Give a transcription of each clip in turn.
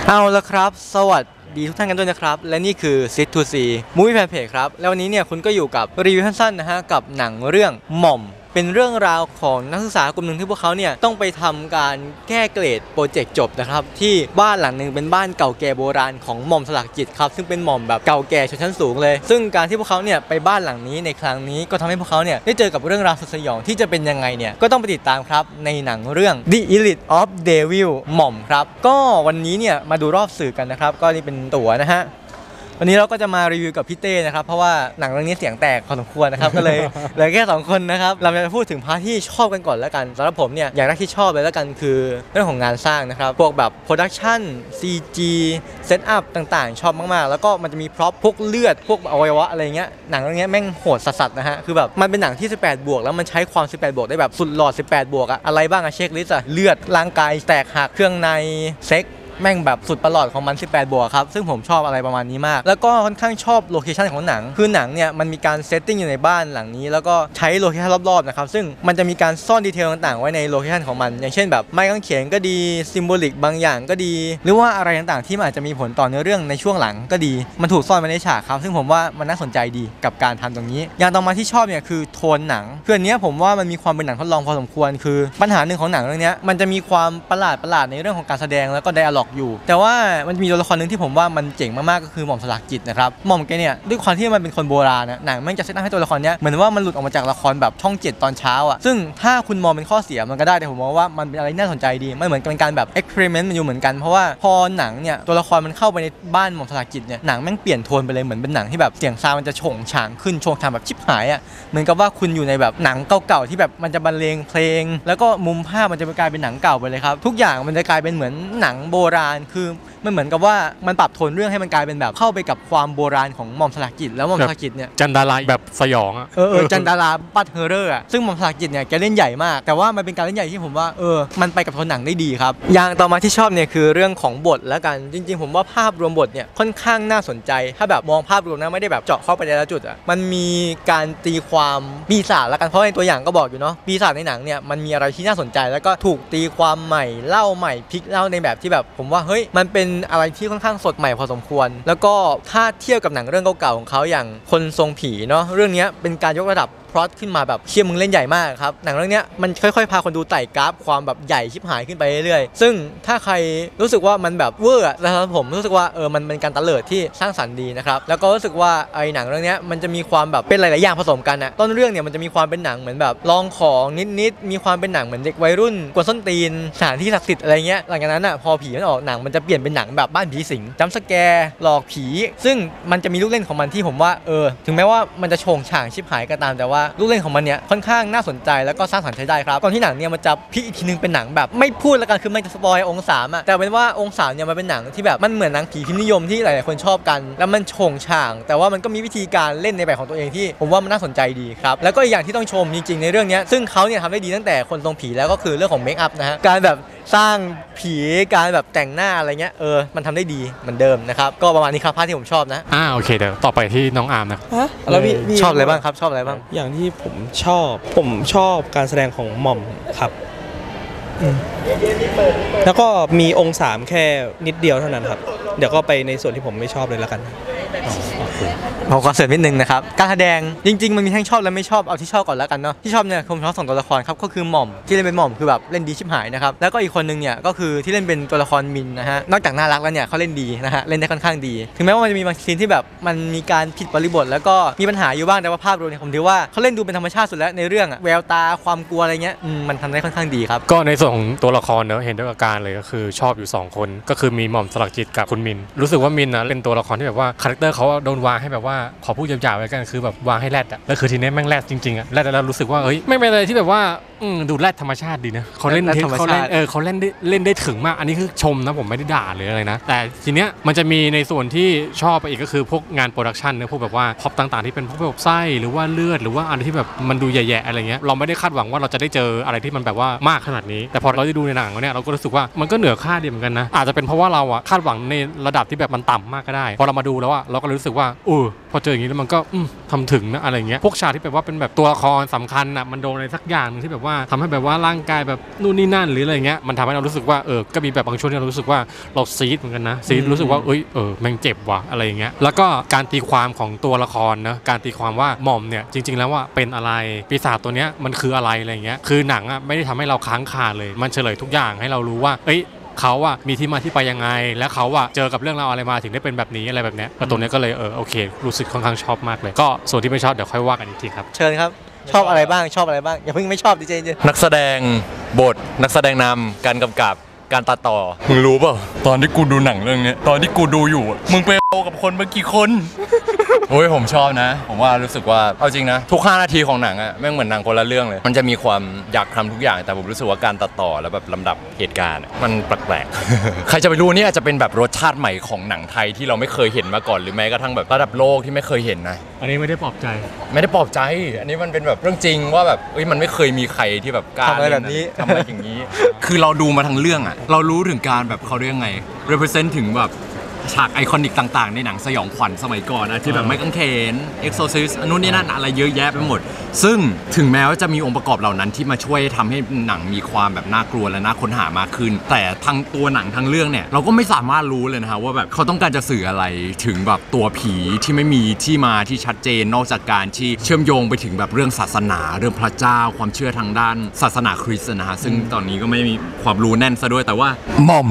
เอาละครับสวัสดีทุกท่านกันด้วยนะครับและนี่คือ Sit to See Movie Fan Page ครับแล้ววันนี้เนี่ยคุณก็อยู่กับรีวิวสั้นๆนะฮะกับหนังเรื่องหม่อมเป็นเรื่องราวของนักศึกษากลุ่มหนึ่งที่พวกเขาเนี่ยต้องไปทำการแก้เกรดโปรเจกต์จบนะครับที่บ้านหลังหนึ่งเป็นบ้านเก่าแก่โบราณของหม่อมสลักจิตครับซึ่งเป็นหม่อมแบบเก่าแก่ชนชั้นสูงเลยซึ่งการที่พวกเขาเนี่ยไปบ้านหลังนี้ในครั้งนี้ก็ทำให้พวกเขาเนี่ยได้เจอกับเรื่องราวสุดสยองที่จะเป็นยังไงเนี่ยก็ต้องไปติดตามครับในหนังเรื่อง The Elite of Devil หม่อมครับก็วันนี้เนี่ยมาดูรอบสื่อกันนะครับก็นี่เป็นตั๋วนะฮะวันนี้เราก็จะมารีวิวกับพี่เต้นะครับเพราะว่าหนังเรื่องนี้เสียงแตกพอสมควรนะครับก็เลยเหลือแค่2คนนะครับเราจะพูดถึงพาร์ทที่ชอบกันก่อนแล้วกันสำหรับผมเนี่ยอย่างแรกที่ชอบเลยแล้วกันคือเรื่องของงานสร้างนะครับพวกแบบโปรดักชั่น CG เซตอัพต่างๆชอบมากๆแล้วก็มันจะมีพร็อพพวกเลือดพวกอวัยวะอะไรเงี้ยหนังเรื่องนี้แม่งโหดสัสๆนะฮะคือแบบมันเป็นหนังที่18บวกแล้วมันใช้ความ18บวกได้แบบสุดหลอด18บวกอะอะไรบ้างอะเช็คลิสต์อะเลือดร่างกายแตกหักเครื่องในเซ็กแม่งแบบสุดประหลอดของมัน18บวกครับซึ่งผมชอบอะไรประมาณนี้มากแล้วก็ค่อนข้างชอบโลเคชั่นของหนังคือหนังเนี่ยมันมีการเซตติ้งอยู่ในบ้านหลังนี้แล้วก็ใช้โลเคชั่นรอบๆนะครับซึ่งมันจะมีการซ่อนดีเทลต่างๆไว้ในโลเคชั่นของมันอย่างเช่นแบบไม้กางเขนก็ดีซิมโบลิกบางอย่างก็ดีหรือว่าอะไรต่างๆที่มันอาจจะมีผลต่อเนื้อเรื่องในช่วงหลังก็ดีมันถูกซ่อนไว้ในฉากครับซึ่งผมว่ามันน่าสนใจดีกับการทำตรงนี้อย่างต่อมาที่ชอบเนี่ยคือโทนหนังคืออันนี้ผมว่ามันมีความเป็นหนังทดลองพอสมควรคือปัญหาหนึ่งของหนังเรื่องนี้มันจะมีความประหลาดในเรื่องของการแสดงแล้วก็ไดอะล็อกอยู่แต่ว่ามันมีตัวละครหนึ่งที่ผมว่ามันเจ๋งมากๆก็คือหม่อมสลักจิตนะครับหม่อมแกเนี่ยด้วยความที่มันเป็นคนโบราณนะหนังมันจะเซตอัพให้ตัวละครเนี้ยเหมือนว่ามันหลุดออกมาจากละครแบบช่อง7ตอนเช้าอ่ะซึ่งถ้าคุณมองเป็นข้อเสียมันก็ได้แต่ผมมองว่ามันเป็นอะไรน่าสนใจดีมันเหมือนเป็นการแบบเอ็กซ์เพร์เมนต์มันอยู่เหมือนกันเพราะว่าพอหนังเนี่ยตัวละครมันเข้าไปในบ้านหม่อมสลักจิตเนี่ยหนังแม่งเปลี่ยนโทนไปเลยเหมือนเป็นหนังที่แบบเสียงซาวมันจะโฉงฉางขึ้นโฉงฉางแบบชิบหายอ่ะเหมือนกับว่าคุณอยู่ในแบบหนังเก่าๆที่แบบมันจะบรรเลงเพลงแล้วก็มุมภาพมันจะกลายเป็นหนังเก่าไปเลยครับทุกอย่างมันจะกลายเป็นเหมือนหนังโบราณคือมันเหมือนกับว่ามันปรับโทนเรื่องให้มันกลายเป็นแบบเข้าไปกับความโบราณของหม่อมสลักจิตแล้วหม่อมสลักจิตเนี่ยจันดาราแบบสยองอ่ะจันดาราปัดเฮอร์เรอร์อ่ะซึ่งหม่อมสลักจิตเนี่ยแกเล่นใหญ่มากแต่ว่ามันเป็นการเล่นใหญ่ที่ผมว่ามันไปกับโทนหนังได้ดีครับอย่างต่อมาที่ชอบเนี่ยคือเรื่องของบทแล้วกันจริงๆผมว่าภาพรวมบทเนี่ยค่อนข้างน่าสนใจถ้าแบบมองภาพรวมนะไม่ได้แบบเจาะเข้าไปในแต่ละจุดอ่ะมันมีการตีความปีศาจแล้วกันเพราะในตัวอย่างก็บอกอยู่เนาะปีศาจในหนังเนี่ยมันมีอะไรที่น่าสนใจแล้วก็ถูกตีความใหม่เล่าใหม่พลิกเล่าในแบบที่แบบผมว่าเฮ้ยมันเป็นอะไรที่ค่อนข้างสดใหม่พอสมควรแล้วก็ถ้าเทียบกับหนังเรื่องเก่าๆของเขาอย่างคนทรงผีเนาะเรื่องนี้เป็นการยกระดับพล็อตขึ้นมาแบบเชี่ยมึงเล่นใหญ่มากครับหนังเรื่องนี้มันค่อยๆพาคนดูไต่กราฟความแบบใหญ่ชิบหายขึ้นไปเรื่อยๆซึ่งถ้าใครรู้สึกว่ามันแบบเวอร์แล้วผมรู้สึกว่ามันเป็นการตะเลิดที่สร้างสรรค์ดีนะครับแล้วก็รู้สึกว่าไอ้หนังเรื่องนี้มันจะมีความแบบเป็นหลายๆอย่างผสมกันอะต้นเรื่องเนี่ยมันจะมีความเป็นหนังเหมือนแบบลองของนิดๆมีความเป็นหนังเหมือนเด็กวัยรุ่นกวนส้นตีนสถานที่ศักดิ์สิทธิ์อะไรเงี้ยหลังจากนั้นอะพอผีมันออกหนังมันจะเปลี่ยนเป็นหนังแบบบ้านผีสิงจัมป์สแกร์หลอกผีซึ่งมันจะมีลูกเล่นของมันที่ผมว่าถึงแม้ว่ามันจะโฉงฉางชิบหายก็ตามแต่ว่าลูกเล่นของมันเนี่ยค่อนข้างน่าสนใจแล้วก็สร้างสรรค์ใช้ได้ครับก่อนที่หนังเนี่ยมันจะพลิกอีกทีนึงเป็นหนังแบบไม่พูดแล้วกันคือมันจะสปอยองศาอะแต่เป็นว่าองศาเนี่ยมันเป็นหนังที่แบบมันเหมือนหนังผีพิมพ์นิยมที่หลายๆคนชอบกันแล้วมันโฉงฉางแต่ว่ามันก็มีวิธีการเล่นในแบบของตัวเองที่ผมว่ามันน่าสนใจดีครับแล้วก็อีกอย่างที่ต้องชมจริงๆในเรื่องนี้ซึ่งเขาเนี่ยทำได้ดีตั้งแต่คนทรงผีแล้วก็คือเรื่องของเมคอัพนะฮะการแบบสร้างผีการแบบแต่งหน้าอะไรเงี้ยมันทำได้ดีเหมือนเดิมนะครับก็ประมาณนี้ครับพาร์ทที่ผมชอบนะโอเคเดี๋ยวต่อไปที่น้องอาร์มนะแล้วพี่ชอบอะไรบ้างครับชอบอะไรบ้างอย่างที่ผมชอบการแสดงของหม่อมครับแล้วก็มีองค์3แค่นิดเดียวเท่านั้นครับเดี๋ยวก็ไปในส่วนที่ผมไม่ชอบเลยละกันผมขอเสริมนิดนึงนะครับการแสดงจริงๆมันมีทั้งชอบและไม่ชอบเอาที่ชอบก่อนแล้วกันเนาะที่ชอบเนี่ยผมชอบ2ตัวละครครับก็คือหม่อมที่เล่นเป็นหม่อมคือแบบเล่นดีชิบหายนะครับแล้วก็อีกคนนึงเนี่ยก็คือที่เล่นเป็นตัวละครมินนะฮะนอกจากน่ารักแล้วเนี่ยเขาเล่นดีนะฮะเล่นได้ค่อนข้างดีถึงแม้ว่ามันจะมีบางซีนที่แบบมันมีการผิดบริบทแล้วก็มีปัญหาอยู่บ้างแต่ว่าภาพรวมเนี่ยผมถือว่าเขาเล่นดูเป็นธรรมชาติสุดแล้วในเรื่องแววตาความกลัวอะไรเงี้ยมันทำได้ค่อนข้างดีครับก็ในส่วนของตัวละครเนอะเห็นด้วยกับการเลยก็คือชอบอยู่2คนก็คือมีหม่อมสลักจิตกับคุณมินรู้สึกว่ามินนะเป็นตัวละครที่แบบว่าคาแรคเตอร์เขาโดนวางให้แบบว่าขอพูดหยาบๆไว้กันคือแบบวางให้แรดอะแล้วคือทีนี้แม่งแรดจริงๆอะแรดแล้วรู้สึกว่าไม่เป็นอะไรที่แบบว่าดูแรดธรรมชาติดีนะเขาเล่นเขาเล่นได้ถึงมากอันนี้คือชมนะผมไม่ได้ด่าหรืออะไรนะแต่ทีเนี้ยมันจะมีในส่วนที่ชอบไปอีกก็คือพวกงานโปรดักชันเนี่ยพวกแบบว่าพ็อปต่างๆที่เป็นพวกแบบไส้หรือว่าเลือดหรือว่าอะไรที่แบบมันดูแย่ๆอะไรเงี้ยเราไม่ได้คาดหวังว่าเราจะได้เจออะไรที่มันแบบว่ามากขนาดนี้แต่พอเราได้ดูในหนังเนี่ยเราก็รู้สึกว่ามันก็เหนือคาดดีเหมือนกันนะอาจจะเป็นเพราะว่าเราอะคาดหวังในระดับที่แบบมันต่ำมากก็ได้พอเรามาดูแล้วอะเราก็รู้สึกว่าพอเจออย่างนี้แล้วมันก็ทำถึงนะอะไรเงี้ยพวกฉากที่แบบว่าเป็นแบบตัวละครสำคัญอ่ะมันโดนอะไรสักอย่างนึงที่แบบว่าทำให้แบบว่าร่างกายแบบนู่นนี่นั่นหรืออะไรเงี้ยมันทำให้เรารู้สึกว่าก็มีแบบบางช่วงที่เรารู้สึกว่าเราซีดเหมือนกันนะซีดรู้สึกว่าแม่งเจ็บว่ะอะไรอย่างเงี้ยแล้วก็การตีความของตัวละครนะการตีความว่าหม่อมเนี่ยจริงๆแล้วว่าเป็นอะไรปีศาจตัวเนี้ยมันคืออะไรอะไรเงี้ยคือหนังอ่ะไม่ได้ทำให้เราค้างคาเลยมันเฉลยทุกอย่างให้เรารู้ว่าเขาอะมีที่มาที่ไปยังไงและเขาอะเจอกับเรื่องราวอะไรมาถึงได้เป็นแบบนี้อะไรแบบเนี้ยตัวเนี้ยก็เลยโอเครู้สึกค่อนข้างชอบมากเลยก็ส่วนที่ไม่ชอบเดี๋ยวค่อยว่ากันอีกทีครับเชิญครับชอบอะไรบ้างอย่าเพิ่งไม่ชอบดิเจนนักแสดงบทนักแสดงนำการกำกับการตัดต่อมึงรู้เปล่าตอนที่กูดูหนังเรื่องนี้ตอนที่กูดูอยู่มึงไปโตกับคนมากี่คน โอ้ยผมชอบนะผมว่ารู้สึกว่าเอาจริงนะทุก5 นาทีของหนังอะแม่งเหมือนหนังคนละเรื่องเลยมันจะมีความอยากทำทุกอย่างแต่ผมรู้สึกว่าการตัดต่อแล้วแบบลำดับเหตุการณ์มันแปลกๆ ใครจะไปรู้นี่อาจจะเป็นแบบรสชาติใหม่ของหนังไทยที่เราไม่เคยเห็นมาก่อนหรือแม้กระทั่งแบบระดับโลกที่ไม่เคยเห็นนะอันนี้ไม่ได้ปลอบใจอันนี้มันเป็นแบบเรื่องจริงว่าแบบมันไม่เคยมีใครที่แบบกล้าทำอะไรแบบนี้ทำอะไรอย่างนี้ คือเราดูมาทั้งเรื่องอะเรารู้ถึงการแบบเขาเรียกไง represent ถึงแบบฉากไอคอนิกต่างๆในหนังสยองขวัญสมัยก่อนนะที่แบบไม้กางเขน Exorcist นู่นนี่นั่นอะไรเยอะแยะไปหมดซึ่งถึงแม้ว่าจะมีองค์ประกอบเหล่านั้นที่มาช่วยทำให้หนังมีความแบบน่ากลัวและน่าค้นหามากขึ้นแต่ทั้งตัวหนังทั้งเรื่องเนี่ยเราก็ไม่สามารถรู้เลยนะฮะว่าแบบเขาต้องการจะสื่ออะไรถึงแบบตัวผีที่ไม่มีที่มาที่ชัดเจนนอกจากการที่เชื่อมโยงไปถึงแบบเรื่องศาสนาเรื่องพระเจ้าความเชื่อทางด้านศาสนาคริสต์นะฮะซึ่งตอนนี้ก็ไม่มีความรู้แน่นซะด้วยแต่ว่าหม่อม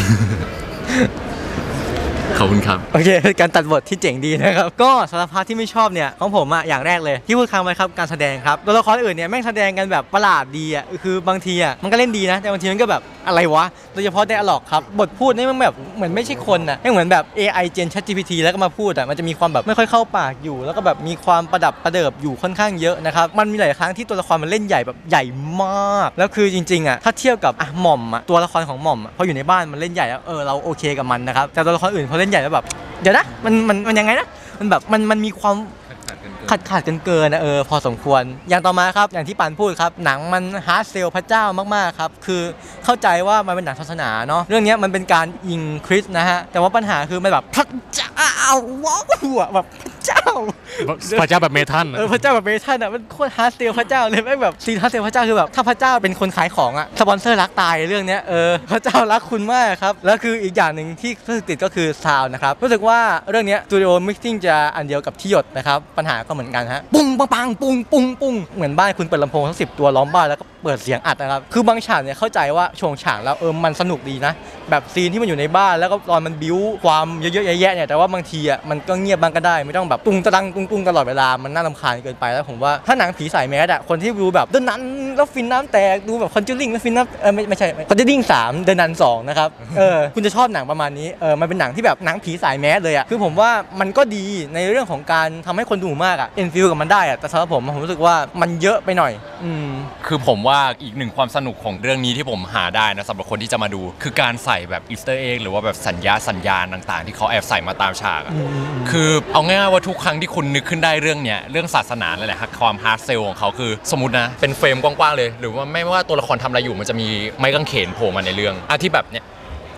ขอบคุณครับโอเคการตัดบทที่เจ๋งดีนะครับก็สารพัดที่ไม่ชอบเนี่ยของผมอะอย่างแรกเลยที่พูดค้างไว้ครับการแสดงครับตัวละครอื่นเนี่ยแม่งแสดงกันแบบประหลาดดีอะคือบางทีอะมันก็เล่นดีนะแต่บางทีมันก็แบบอะไรวะโดยเฉพาะไดอะล็อกครับบทพูดนี่มันแบบเหมือนไม่ใช่คนอะเหมือนแบบ AI Gen ChatGPT แล้วก็มาพูดอะมันจะมีความแบบไม่ค่อยเข้าปากอยู่แล้วก็แบบมีความประดับประเดิบอยู่ค่อนข้างเยอะนะครับมันมีหลายครั้งที่ตัวละครมันเล่นใหญ่แบบใหญ่มากแล้วคือจริงๆอะถ้าเทียบกับหม่อมอะตัวละครของหม่อมพออยู่ในบ้านมันเล่นใหญ่แล้วเราโอเคกับมันนะครับแต่ตัวละครอื่นพอเล่นใหญ่แล้วแบบเดี๋ยวนะมันยังไงนะมันแบบมันมีความขาดกันเกินนะพอสมควรอย่างต่อมาครับอย่างที่ปานพูดครับหนังมันฮาร์ดเซลพระเจ้ามากๆครับคือเข้าใจว่ามันเป็นหนังศาสนาเนาะเรื่องนี้มันเป็นการอิงคริสต์นะฮะแต่ว่าปัญหาคือมันแบบพระเจ้าว้าวแบบพระเจ้าแบบเมทัลพระเจ้าแบบเมทัลอ่ะมันโคตรฮาร์ดเซลพระเจ้าเลยแม่งแบบซีนฮาร์ดเซลพระเจ้าคือแบบถ้าพระเจ้าเป็นคนขายของอ่ะสปอนเซอร์รักตายเรื่องนี้พระเจ้ารักคุณมากครับแล้วคืออีกอย่างหนึ่งที่รู้สึกติดก็คือซาวด์นะครับรู้สึกว่าเรื่องนี้สตูดิโอมิกซิ่งจะอันเดียวกับที่หยดนะครับปัญหาก็เหมือนกันฮะปุ้งปังปุ้งปุ้งปุ้งเหมือนบ้านคุณเปิดลำโพงทั้ง10 ตัวล้อมบ้านแล้วก็เปิดเสียงอัดนะครับคือบางฉากเนี่ยเข้าใจว่าช่วงฉากแล้วมันสนุกดีนะแบบซีนที่มันอยู่ในบ้านแล้วก็ตอนมันบิ้วความเยอะๆแยะๆเนี่ยแต่ว่าบางทีอ่ะมันก็เงียบบ้างก็ได้ไม่ต้องแบบตุ้งตะดังตุ้งตลอดเวลามันน่ารำคาญเกินไปแล้วผมว่าถ้าหนังผีสายแมสอ่ะคนที่ดูแบบเดินนั้นแล้วฟินน้ำแตกดูแบบคอนจูริงแล้วฟินน้ำไม่ใช่คอนจูริง3เดินนั้น2นะครับคุณจะชอบหนังประมาณนี้มันเป็นหนังที่แบบหนังผีสายแมสเลยอ่ะคือผมว่ามันก็ดีในเรื่องของการทำให้คนดูมากอ่ะเอ็นฟิลกับมันได้อ่ะแต่สำหรับผมรู้สึกว่ามันเยอะไปหน่อยคือผมว่าอีกหนึ่งความสนุกของเรื่องนี้ที่ผมหาได้นะสำหรับคนที่จะมาดูคือการใส่แบบอีสเตอร์เอ็กหรือว่าแบบสัญญาณต่างๆที่เขาแอบใส่มาตามฉากคือเอาง่ายๆว่าทุกครั้งที่คุณนึกขึ้นได้เรื่องเนี้ยเรื่องศาสนาเลยแหละความฮาร์ดเซลของเขาคือสมมตินะเป็นเฟรมกว้างๆเลยหรือว่าไม่ว่าตัวละครทำอะไรอยู่มันจะมีไม้กางเขนโผล่มาในเรื่องที่แบบเนี้ย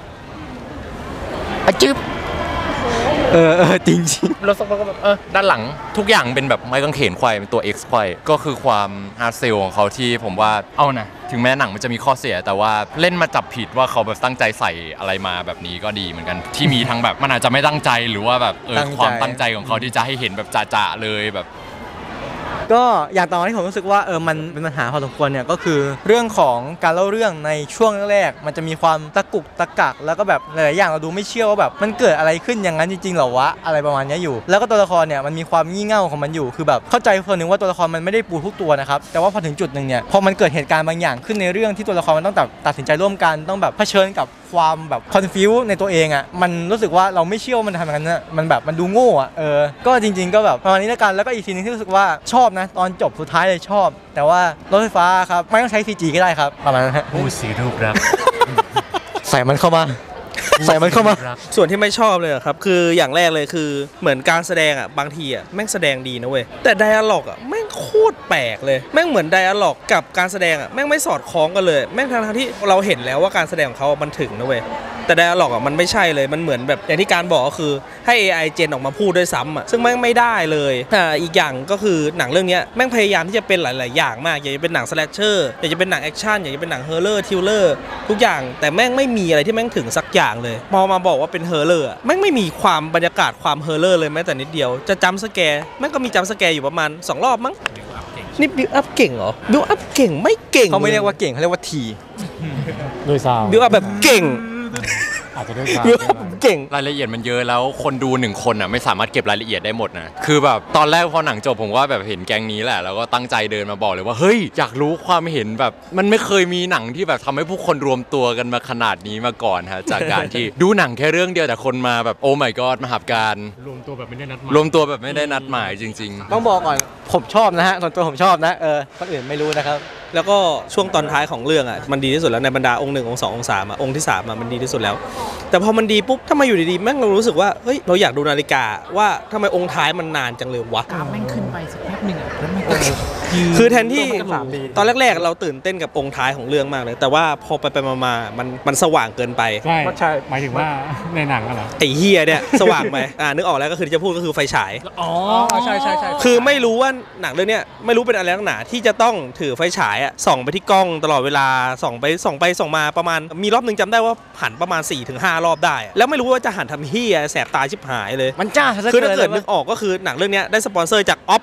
จึ๊บจริงแล้วสักพักก็แบบด้านหลังทุกอย่างเป็นแบบไม้กางเขนควายเป็นตัว X ควายก็คือความฮาร์ดเซลของเขาที่ผมว่าเอานะถึงแม้หนังมันจะมีข้อเสียแต่ว่าเล่นมาจับผิดว่าเขาแบบตั้งใจใส่อะไรมาแบบนี้ก็ดีเหมือนกันที่มีทั้งแบบมันอาจจะไม่ตั้งใจหรือว่าแบบความตั้งใจของเขาที่จะให้เห็นแบบจ่าๆเลยแบบก็อย่างตอนที่ผมรู้สึกว่ามันเป็นปัญหาพอสมควรเนี่ยก็คือเรื่องของการเล่าเรื่องในช่วงแรกมันจะมีความตะกุกตะกักแล้วก็แบบหลายๆอย่างเราดูไม่เชื่อว่าแบบมันเกิดอะไรขึ้นอย่างนั้นจริงๆหรอวะอะไรประมาณนี้อยู่แล้วก็ตัวละครเนี่ยมันมีความงี่เง่าของมันอยู่คือแบบเข้าใจคนหนึ่งว่าตัวละครมันไม่ได้ปูทุกตัวนะครับแต่ว่าพอถึงจุดหนึ่งเนี่ยพอมันเกิดเหตุการณ์บางอย่างขึ้นในเรื่องที่ตัวละครมันต้องตัดสินใจร่วมกันต้องแบบเผชิญกับความแบบคอนฟิวในตัวเองอ่ะมันรู้สึกว่าเราไม่เชื่อว่ามันทำอย่างนั้นนะมันแบบมันดูโง่อ่ะก็จริงๆก็แบบประมาณนี้แล้วกันแล้วก็อีกทีนึงที่รู้สึกว่าชอบนะตอนจบสุดท้ายเลยชอบแต่ว่ารถไฟฟ้าครับไม่ต้องใช้ CG ก็ได้ครับประมาณนั้นฮะผู้สีรูปรักใส่มันเข้ามาส่วนที่ไม่ชอบเลยครับคืออย่างแรกเลยคือเหมือนการแสดงบางทีแม่งแสดงดีนะเว้ยแต่ไดอะล็อกแม่งโคตรแปลกเลยแม่งเหมือนไดอะล็อกกับการแสดงแม่งไม่สอดคล้องกันเลยแม่งทั้งที่เราเห็นแล้วว่าการแสดงของเขามันถึงนะเว้ยแต่ dialog มันไม่ใช่เลยมันเหมือนแบบอย่างที่การบอกก็คือให้ AI เจนออกมาพูดด้วยซ้ำซึ่งแม่งไม่ได้เลยอีกอย่างก็คือหนังเรื่องนี้แม่งพยายามที่จะเป็นหลายๆอย่างมากอยากจะเป็นหนังสแลชเชอร์อยากจะเป็นหนังแอคชั่นอยากจะเป็นหนังเฮอร์เรอร์ทิลเลอร์ทุกอย่างแต่แม่งไม่มีอะไรที่แม่งถึงสักอย่างเลยพอมาบอกว่าเป็นเฮอร์เรอร์แม่งไม่มีความบรรยากาศความเฮอร์เรอร์เลยแม้แต่นิดเดียวจะจัมป์สแกร์แม่งก็มีจัมป์สแกร์อยู่ประมาณ2 รอบมั้งนี่บิวอัพเก่งเหรอบิวอัพเก่งไม่เก่งเขาไม่เรียกว่าเก่งเขาเรียกว่าทีโดยซาวบิวอัพแบบเก่งอาจจะด้วยซาวบิวอัพเก่งรายละเอียดมันเยอะแล้วคนดู1 คนอ่ะไม่สามารถเก็บรายละเอียดได้หมดนะคือแบบตอนแรกพอหนังจบผมก็แบบเห็นแก๊งนี้แหละแล้วก็ตั้งใจเดินมาบอกเลยว่าเฮ้ยอยากรู้ความเห็นแบบมันไม่เคยมีหนังที่แบบทำให้ผู้คนรวมตัวกันมาขนาดนี้มาก่อนฮะจากการที่ดูหนังแค่เรื่องเดียวแต่คนมาแบบโอ้ my god มหาการรวมตัวแบบไม่ได้นัดหมายรวมตัวแบบไม่ได้นัดหมายจริงๆต้องบอกก่อนผมชอบนะฮะส่วนตัวผมชอบนะคนอื่นไม่รู้นะครับแล้วก็ช่วงตอนท้ายของเรื่องอ่ะมันดีที่สุดแล้วในบรรดาองค์ 1 องค์ 2 องค์ 3อ่ะองค์ที่3อ่ะมันดีที่สุดแล้วแต่พอมันดีปุ๊บถ้ามาอยู่ดีๆแม่งเรารู้สึกว่าเฮ้ยเราอยากดูนาฬิกาว่าทำไมองค์ท้ายมันนานจังเลยวะกราฟแม่งขึ้นไปสักแป๊บหนึ่งอะแล้วมันก็คือแทนที่ตอนแรกๆเราตื่นเต้นกับองค์ท้ายของเรื่องมากเลยแต่ว่าพอไปมามันสว่างเกินไปใช่หมายถึงว่าในหนังอะเหรอไอ้เฮียเนี่ยสว่างไปนึกออกแล้วก็คือที่จะพูดก็คือไฟฉายอ๋อใช่คือไม่รู้ว่าหนังเรื่องเนี้ยไม่รู้เป็นอะไรนักหนาที่จะต้องถือไฟฉายอะส่องไปที่กล้องตลอดเวลาส่องมาประมาณมีรอบนึงจำได้ว่าหันประมาณ 4-5 รอบได้แล้วไม่รู้ว่าจะหันทำเฮียแสบตาชิบหายเลยมันจ้าซะคือถ้าเกิดลยนึกออกก็คือหนังเรื่องเนี้ยได้สปอนเซอร์จากออฟ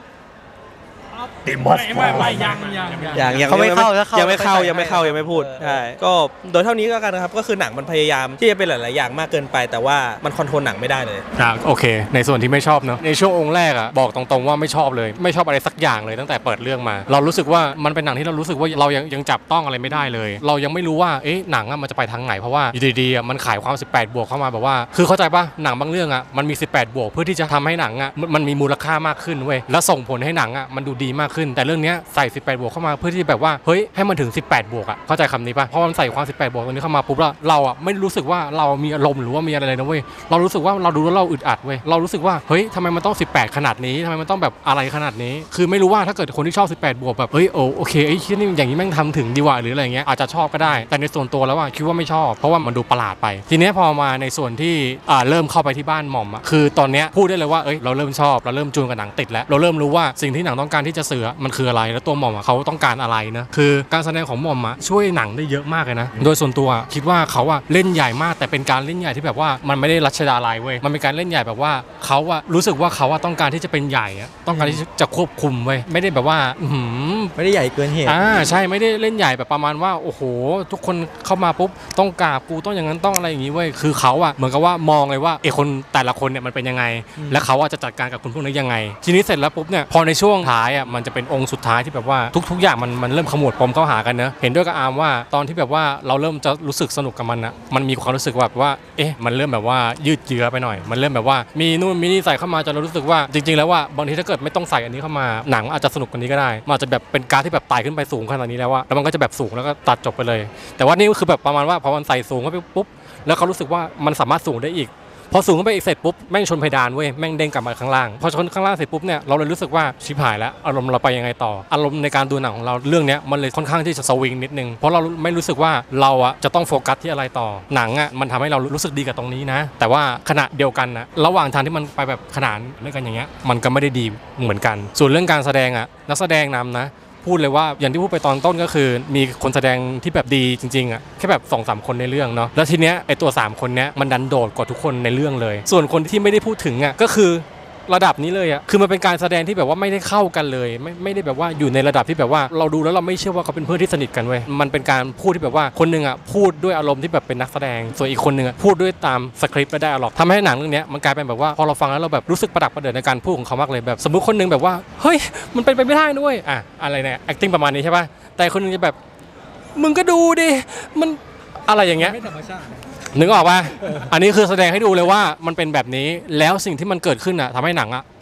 ไม่ยังเขาไม่เข้ายังไม่พูดใช่ก็โดยเท่านี้ก็กันนะครับก็คือหนังมันพยายามที่จะเป็นหลายๆอย่างมากเกินไปแต่ว่ามันคอนโทรลหนังไม่ได้เลยโอเคในส่วนที่ไม่ชอบเนอะในช่วงองค์แรกอะบอกตรงๆว่าไม่ชอบเลยไม่ชอบอะไรสักอย่างเลยตั้งแต่เปิดเรื่องมาเรารู้สึกว่ามันเป็นหนังที่เรารู้สึกว่าเรายังจับต้องอะไรไม่ได้เลยเรายังไม่รู้ว่าหนังอะมันจะไปทางไหนเพราะว่าอยู่ดีๆมันขายความ18 บวกเข้ามาแบบว่าคือเข้าใจป่ะหนังบางเรื่องอะมันมี18 บวกเพื่อที่จะทำให้หนังอะมันมีมูลค่ามากขึ้นเว้ยแล้วส่งผลให้หนังอะมันดูดีมากขึ้นแต่เรื่องนี้ใส่18 บวกเข้ามาเพื่อที่แบบว่าเฮ้ยให้มันถึง18 บวกเข้าใจคำนี้ป่ะเพราะมันใส่ความ18 บวกตรงนี้เข้ามาปุ๊บแล้วเราไม่รู้สึกว่าเรามีอารมณ์หรือว่ามีอะไรเลยนะเว้ยเรารู้สึกว่าเราดูแล้วเราอึดอัดเว้ยเรารู้สึกว่าเฮ้ยทำไมมันต้อง18ขนาดนี้ทำไมมันต้องแบบอะไรขนาดนี้คือไม่รู้ว่าถ้าเกิดคนที่ชอบ18 บวกแบบเฮ้ยโอเคไอ้ชิ้นนี้อย่างนี้แม่งทำถึงดีว่ะหรืออะไรเงี้ยอาจจะชอบก็ได้แต่ในส่วนตัวแล้วคิดว่าไม่ชอบเพราะว่ามันดูประหลาดไปทีนี้พอมาในส่วนที่เริ่มเข้าไปที่บ้านหม่อมคือตอนนี้พูดได้เลยว่าเราเริ่มชอบเราเริ่มจูนกับหนังติดแล้วเราเริ่มรู้ว่าสิ่งที่หนังต้องการที่จะสื่อมันคืออะไรแล้วตัวหม่อมเขาต้องการอะไรนะคือการแสดงของหม่อมช่วยหนังได้เยอะมากเลยนะโดยส่วนตัวคิดว่าเขาเล่นใหญ่มากแต่เป็นการเล่นใหญ่ที่แบบว่ามันไม่ได้รัชดาลัยเว้ยมันเป็นการเล่นใหญ่แบบว่าเขารู้สึกว่าเขาต้องการที่จะเป็นใหญ่ต้องการที่จะควบคุมเว้ยไม่ได้แบบว่าไม่ได้ใหญ่เกินเหตุใช่ไม่ได้เล่นใหญ่แบบประมาณว่าโอ้โหทุกคนเข้ามาปุ๊บต้องกราบกูต้องอย่างนั้นต้องอะไรอย่างนี้เว้ยคือเขาเหมือนกับว่ามองเลยว่าคนแต่ละคนเนี่ยมันเป็นยังไงและเขาจะจัดการกับคนพวกนี้ยังไงทีนี้เสร็จแล้วปุ๊บเนี่ยพอในช่วงท้ายมันจะเป็นองค์สุดท้ายที่แบบว่าทุกอย่างมันเริ่มขมวดปมเข้าหากันเนอะเห็นด้วยกับอาร์มว่าตอนที่แบบว่าเราเริ่มจะรู้สึกสนุกกับมันมันมีความรู้สึกแบบว่ามันเริ่มแบบว่ายืดเยื้อไปหน่อยมันเริ่มแบบว่ามีนู่นมีนี่ใส่เข้ามาจนเรารู้สึกว่าจริงๆแล้วว่าบางทีถ้าเกิดไม่ต้องใส่อันนี้เข้ามาหนังอาจจะสนุกกว่านี้ก็ได้มันอาจจะแบบเป็นการที่แบบไต่ขึ้นไปสูงขนาดนี้แล้วแล้วมันก็จะแบบสูงแล้วก็ตัดจบไปเลยแต่ว่านี่ก็คือแบบประมาณว่าพอมันใส่สูงเข้าไปปุ๊บแล้วเขารู้สึกว่ามันสามารถสูงได้อีกพอสูงขึ้นไปอีกเสร็จปุ๊บแม่งชนเพดานเว้ยแม่งเด้งกลับมาข้างล่างพอชนข้างล่างเสร็จปุ๊บเนี่ยเราเลยรู้สึกว่าชิบหายแล้วอารมณ์เราไปยังไงต่ออารมณ์ในการดูหนังของเราเรื่องนี้มันเลยค่อนข้างที่จะสวิงนิดนึงเพราะเราไม่รู้สึกว่าเราจะต้องโฟกัสที่อะไรต่อหนังมันทำให้เรารู้สึกดีกับตรงนี้นะแต่ว่าขณะเดียวกันระหว่างทางที่มันไปแบบขนานด้วยกันอย่างเงี้ยมันก็ไม่ได้ดีเหมือนกันส่วนเรื่องการแสดงนักแสดงนำนะพูดเลยว่าอย่างที่พูดไปตอนต้นก็คือมีคนแสดงที่แบบดีจริงๆแค่แบบ 2-3 คนในเรื่องเนาะแล้วทีเนี้ยไอตัว3คนเนี้ยมันดันโดดกว่าทุกคนในเรื่องเลยส่วนคนที่ไม่ได้พูดถึงก็คือระดับนี้เลยคือมันเป็นการแสดงที่แบบว่าไม่ได้เข้ากันเลยไม่ได้แบบว่าอยู่ในระดับที่แบบว่าเราดูแล้วเราไม่เชื่อว่าเขาเป็นเพื่อนที่สนิทกันเว้ยมันเป็นการพูดที่แบบว่าคนนึงพูดด้วยอารมณ์ที่แบบเป็นนักแสดงส่วนอีกคนนึงพูดด้วยตามสคริปต์และได้อารมณ์ทำให้หนังเรื่องนี้มันกลายเป็นแบบว่าพอเราฟังแล้วเราแบบรู้สึกประดับประเดิดในการพูดของเขามากเลยแบบสมมุติคนนึงแบบว่าเฮ้ยมันเป็นไปไม่ได้ด้วยอะไรเนี่ย acting ประมาณนี้ใช่ป่ะแต่คนนึงจะแบบมึงก็ดูดิมันอะไรอย่างเงี้ยนึกออกป่ะอันนี้คือแสดงให้ดูเลยว่ามันเป็นแบบนี้แล้วสิ่งที่มันเกิดขึ้นทำให้หนัง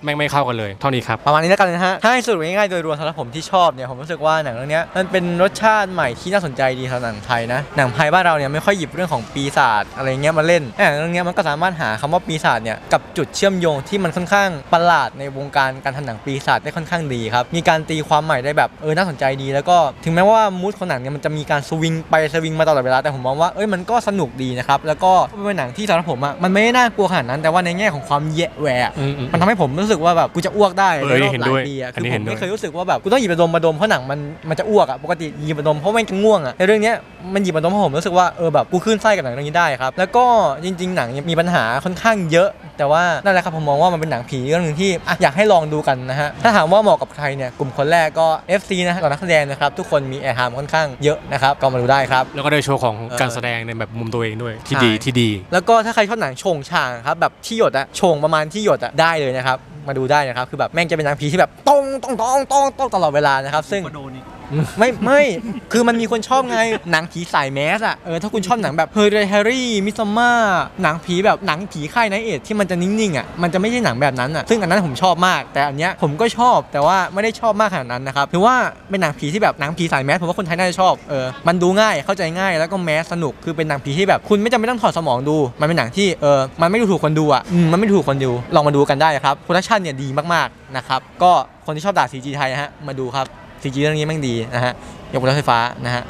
แม่งไม่เข้ากันเลยเท่านี้ครับประมาณนี้แล้วกันนะฮะถ้าให้สรุปง่ายๆโดยรวมสำหรับผมที่ชอบเนี่ยผมรู้สึกว่าหนังเรื่องนี้มันเป็นรสชาติใหม่ที่น่าสนใจดีสำหรับหนังไทยนะหนังไทยบ้านเราเนี่ยไม่ค่อยหยิบเรื่องของปีศาจอะไรเงี้ยมาเล่นแต่หนังเรื่องนี้มันก็สามารถหาคำว่าปีศาจเนี่ยกับจุดเชื่อมโยงที่มันค่อนข้างประหลาดในวงการการทำหนังปีศาจได้ค่อนข้างดีครับมีการตีความใหม่ได้แบบน่าสนใจดีแล้วก็ถึงแม้ว่ามูดของหนังเนี่ยมันจะมีการสวิงไปสวิงมาตลอดเวลาแต่ผมมองว่ามันก็สนุกดีนะครับแล้วก็เป็นหนังที่สำหรับผมมันไม่ได้น่ากลัวขนาดนั้นแต่ว่าในแง่ของความแย่แหวะมันทำให้ผมรู้สึกว่าแบบกูจะอ้วกได้ในรอบหลายปีคือผมไม่เคยรู้สึกว่าแบบกูต้องหยิบมาดมเพราะหนังมันจะอ้วกปกติหยิบมาดมเพราะมันจะง่วงในเรื่องนี้มันหยิบมาดมเพราะผมรู้สึกว่าแบบกูขึ้นไส้กับหนังเรื่องนี้ได้ครับแล้วก็จริงๆหนังมีปัญหาค่อนข้างเยอะแต่ว่านั่นแหละครับผมมองว่ามันเป็นหนังผีเรื่องนึงที่อยากให้ลองดูกันนะฮะถ้าถามว่าเหมาะกับใครเนี่ยกลุ่มคนแรกก็ FC นะฮะกับนักแสดงนะครับทุกคนมีแอร์ไทม์ค่อนข้างเยอะนะครับก็มาดูได้ครับแล้วก็ได้โชว์ของการแสดงในแบบมุมตัวเองด้วยที่ดีแล้วก็ถ้าใครชอบหนังโฉงฉางครับแบบที่หยดโฉงประมาณที่หยดได้เลยนะครับมาดูได้นะครับคือแบบแม่งจะเป็นหนังผีที่แบบต้องตลอดเวลานะครับซึ่งไม่คือมันมีคนชอบไงหนังผีสายแมสถ้าคุณชอบหนังแบบเฮอร์เรรี่มิซอมมาหนังผีแบบหนังผีค่ายไนท์เอทที่มันจะนิ่งๆมันจะไม่ใช่หนังแบบนั้นซึ่งอันนั้นผมชอบมากแต่อันเนี้ยผมก็ชอบแต่ว่าไม่ได้ชอบมากขนาดนั้นนะครับถือว่าเป็นหนังผีที่แบบหนังผีสายแมสผมว่าคนไทยน่าจะชอบมันดูง่ายเข้าใจง่ายแล้วก็แมสสนุกคือเป็นหนังผีที่แบบคุณไม่จำเป็นต้องถอดสมองดูมันเป็นหนังที่มันไม่ดูถูกคนดูมันไม่ถูกคนดูลองมาดูกันได้ครับโปรดักชั่นเนี่ยดีมากๆนะครับก็คนที่ชอบด่า CG ไทยนะฮะมาดูครับCG เรื่องนี้แม่งดีนะฮะยกบนรถไฟฟ้านะฮะ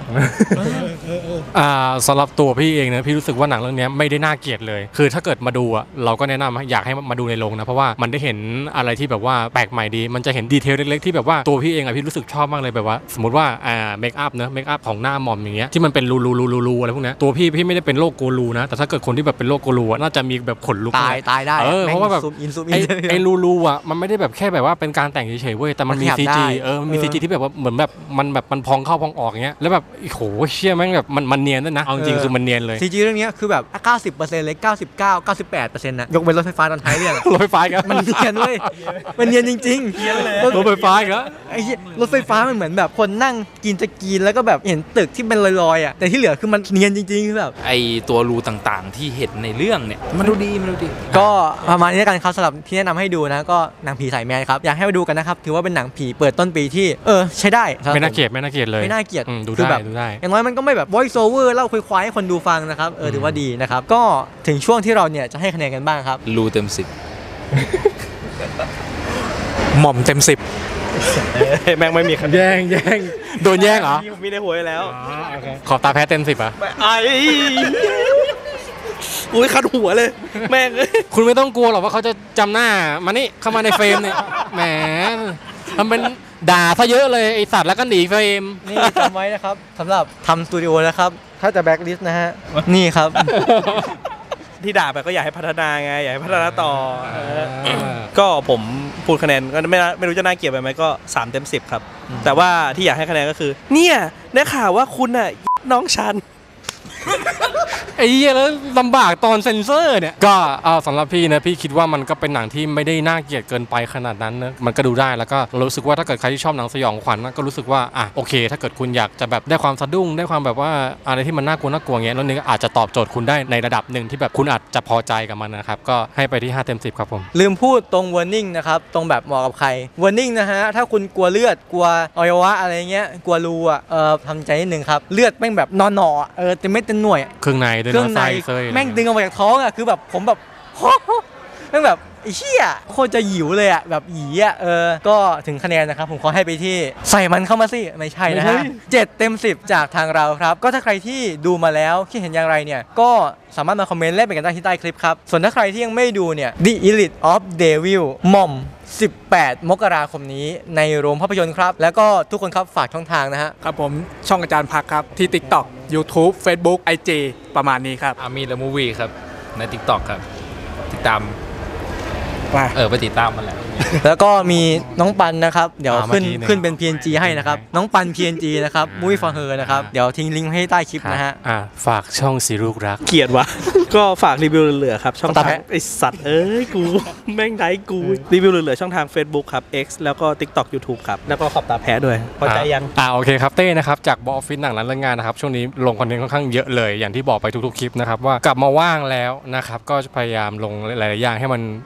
สำหรับตัวพี่เองนะพี่รู้สึกว่าหนังเรื่องนี้ไม่ได้น่าเกลียดเลยคือถ้าเกิดมาดูเราก็แนะนำอยากให้มาดูในโรงนะเพราะว่ามันได้เห็นอะไรที่แบบว่าแปลกใหม่ดีมันจะเห็นดีเทลเล็กๆที่แบบว่าตัวพี่เองพี่รู้สึกชอบมากเลยแบบว่าสมมติว่าเมคอัพเมคอัพของหน้าหม่อมอย่างเงี้ยที่มันเป็นรูอะไรพวกนี้ตัวพี่ไม่ได้เป็นโรคโกลูนะแต่ถ้าเกิดคนที่แบบเป็นโรคโกลูน่าจะมีแบบขนลุกตายได้เพราะว่าแบบไอ้รูมันไม่ได้แบบแค่แบบว่าเป็นการแต่งเฉยๆเว้ยแต่มันมี CG มันมี CG ที่แบบว่าเหมือนแบบมันพองเข้าพองออกอย่างเงี้ยแล้วแบบโหเชี่ยแม่งแบบมันเนียนด้วยนะเอาจริงคือมันเนียนเลย CG เรื่องนี้คือแบบ 90% เลย99-98%นะยกเว้นรถไฟฟ้าตอนท้ายเรื่องรถไฟฟ้าครับมันเนียนเว้ยมันเนียนจริงๆรถไฟฟ้าครับไอ้รถไฟฟ้ามันเหมือนแบบคนนั่งกินแล้วก็แบบเห็นตึกที่เป็นลอยๆแต่ที่เหลือคือมันเนียนจริงๆคือแบบไอตัวรูต่างๆที่เห็นในเรื่องเนี่ยมันดูดีก็ประมาณนี้กันครับสำหรับที่แนะนำให้ดูนะก็หนังผีสายแมสครับอยากให้มาดูกันนะครับถือว่าเป็นหนังผีเปิดต้นปีที่ใช้ได้ไม่น่าเกลียดเลยไม่น่าเกลียดดูได้อย่างน้อยมันก็ไม่แบบ voice over เล่าควายให้คนดูฟังนะครับถือว่าดีนะครับก็ถึงช่วงที่เราเนี่ยจะให้คะแนนกันบ้างครับรูเต็ม 10หม่อมเต็ม10แม่งไม่มีคะแนนแย่งโดนแย่งเหรอมีในหัวแล้วขอบตาแพ้เต็ม10 อุ้ยคันหัวเลยแม่งคุณไม่ต้องกลัวหรอกว่าเขาจะจำหน้ามานี่เข้ามาในเฟรมเนี่ยแหมมันเป็นด่าซะเยอะเลยไอสัตว์แล้วก็หนีเฟรมนี่จำไว้นะครับสำหรับทำสตูดิโอนะครับถ้าจะแบ็คลิสต์นะฮะนี่ครับที่ด่าไปก็อยากให้พัฒนาไงอยากให้พัฒนาต่อก็ผมพูดคะแนนก็ไม่รู้จะน่าเกลียดไปไหมก็3 เต็ม 10ครับแต่ว่าที่อยากให้คะแนนก็คือเนี่ยได้ข่าวว่าคุณน่ะน้องฉันไอ้เหี้ยแล้วลำบากตอนเซ็นเซอร์เนี่ยก็สำหรับพี่นะพี่คิดว่ามันก็เป็นหนังที่ไม่ได้น่าเกลียดเกินไปขนาดนั้นนะมันก็ดูได้แล้วก็รู้สึกว่าถ้าเกิดใครที่ชอบหนังสยองขวัญก็รู้สึกว่าโอเคถ้าเกิดคุณอยากจะแบบได้ความสะดุ้งได้ความแบบว่าอะไรที่มันน่ากลัวเงี้ยแล้วนี่ก็อาจจะตอบโจทย์คุณได้ในระดับหนึ่งที่แบบคุณอาจจะพอใจกับมันนะครับก็ให้ไปที่5 เต็ม 10ครับผมลืมพูดตรง warning นะครับตรงแบบเหมาะกับใคร warning นะฮะถ้าคุณกลัวเลือดกลัวอวัยวะอะไรเงี้ยกลัวรูทำใจนิดนึงครับเลือดแม่งแบบนอนเต็มเม็ดเต็มหน่วยเครื่องในแม่งดึงออกมาจากท้องคือแบบผมแบบแม่งแบบไอ้เหี้ยโคตรจะหิวเลยแบบหยีก็ถึงคะแนนนะครับผมขอให้ไปที่ใส่มันเข้ามาสิไม่ใช่นะฮะ7 เต็ม 10จากทางเราครับก็ถ้าใครที่ดูมาแล้วคิดเห็นอย่างไรเนี่ยก็สามารถมาคอมเมนต์เล่นเป็นกันได้ที่ใต้คลิปครับส่วนถ้าใครที่ยังไม่ดูเนี่ย The Elite of Devil หม่อม18 มกราคมนี้ในโรงภาพยนตร์ครับแล้วก็ทุกคนครับฝากช่องทางนะฮะครับผมช่องอาจารย์พักครับที่ TikTok YouTube Facebook IG ประมาณนี้ครับมีและมูวี่ครับใน TikTok ครับติดตามไปติดตามมันแหละแล้วก็มีน้องปันนะครับเดี๋ยวขึ้นเป็น PNG ให้นะครับน้องปัน PNG นะครับมุ้ยฟังเฮอนะครับเดี๋ยวทิ้งลิงก์ให้ใต้คลิปนะฮะฝากช่องสีลูกรักเกลียดวะก็ฝากรีวิวเหลือครับช่องทางไอสัตว์กูแม่งได้กูรีวิวเหลือช่องทาง Facebook ครับ X แล้วก็ TikTok YouTube ครับแล้วก็ขอบตาแพ้ด้วยพอใจยังโอเคครับเต้นะครับจากบออฟฟิศหนังร้านเรื่องงานนะครับช่วงนี้ลงคอนเทนต์ค่อนข้างเยอะเลยอย่างที่บอกไปทุกๆคลิปนะครับว่ากลับมาว่างแล้วนะครับก็จะพยายามลงหลายๆอย่างให้มันเยอะมาก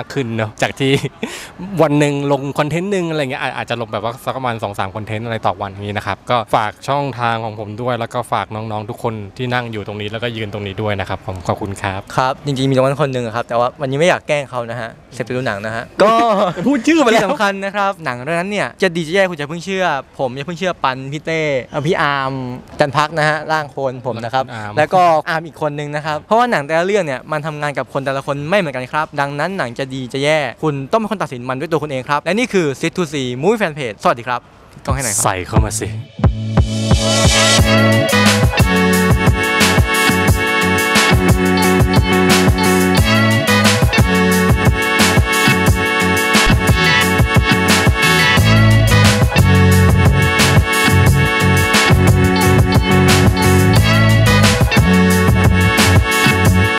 ขึ้นเนาะจากที่ วันหนึ่งลงคอนเทนต์หนึ่งอะไรเงี้ยอาจจะลงแบบว่าสักประมาณ 2-3 คอนเทนต์อะไรต่อวันนี้นะครับก็ฝากช่องทางของผมด้วยแล้วก็ฝากน้องๆทุกคนที่นั่งอยู่ตรงนี้แล้วก็ยืนตรงนี้ด้วยนะครับผมขอบคุณครับครับจริงๆมีน้องคนหนึ่งอะครับแต่ว่าวันนี้ไม่อยากแกล้งเขานะฮะเสร็จไปดูหนังนะฮะก็พูดชื่อไปที่แล้วสำคัญนะครับหนังเรื่องนั้นเนี่ยจะดีจะแย่คุณจะเพิ่งเชื่อ ผมอย่าเพิ่งเชื่อปันพี่เต้พี่อาร์มจันพักนะฮะร่างโคนผมนะครับอาร์มแล้วก็อาร์มอีกคนนึงนะครับเพราะว่าหนังแต่ละเรื่องเนี่ยมันทำงานกับคนแต่ละคนไม่เหมือนกันครับดังนั้นหนังจะดีจะแย่คุณต้องเป็นคนตัดสินมันด้วยตัวคุณเองครับและนี่คือ Sit to See Movie Fan Page สวัสดีครับต้องให้ไหนอยครับใส่เข้ามาสิ